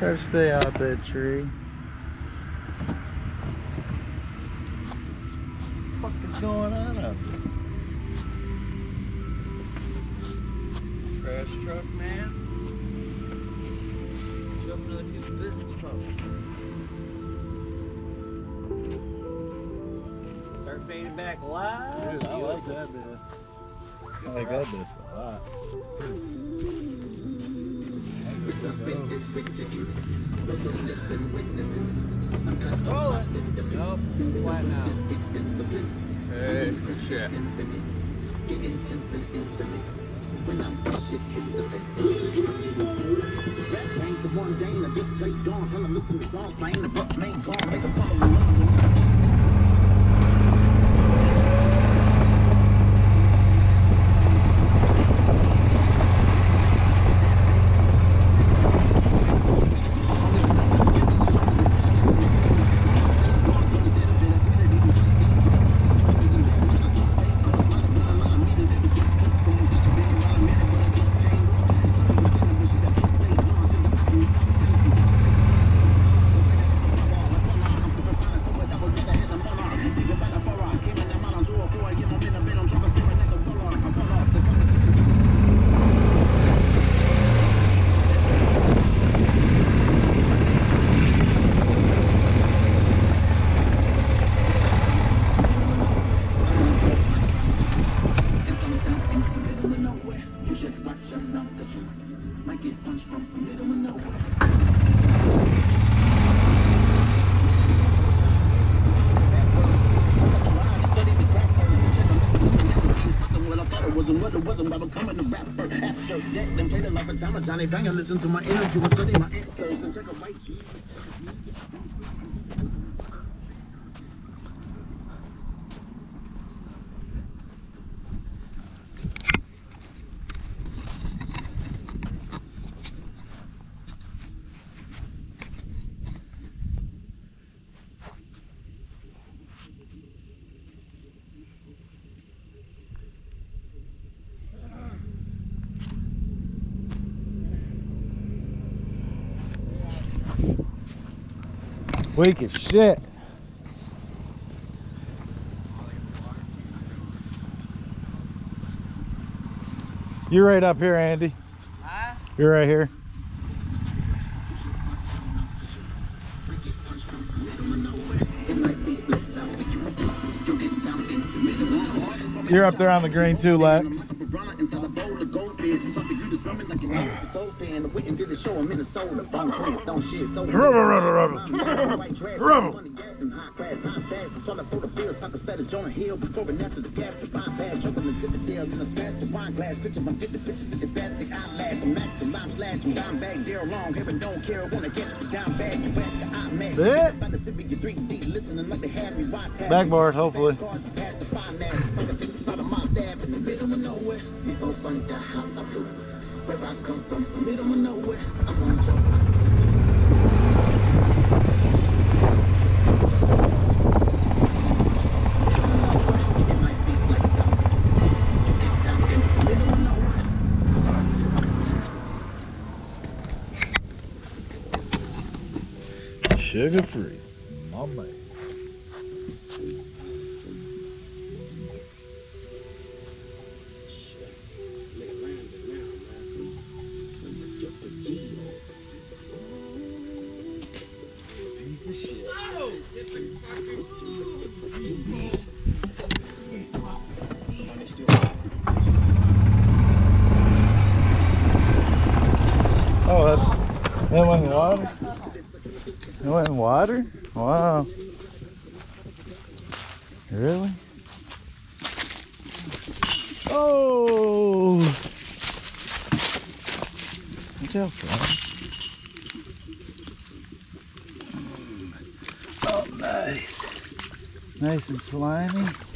Try to stay out that tree. What the fuck is going on up there? Trash truck, man. Jumping into the people's business smoke. Start fading back live. Dude, I like that bass. I like that bass a lot. Roll it. Nope. Flat now. Hey, good shit. The one day I just played dawn, trying to listen to songs, playing the book, main call, make a follow. Johnny Banger, listen to my energy and study my answers and check a white sheet. Weak as shit. You're right up here, Andy. Huh? You're right here. You're up there on the green too, Lex. Sit. Backboard, hopefully. Where I come from, middle of nowhere, I'm on top. Sugar free, my man. Oh, that went in water? It went in water? Wow. Really? Oh! Look out, friend. Oh, nice. Nice and slimy.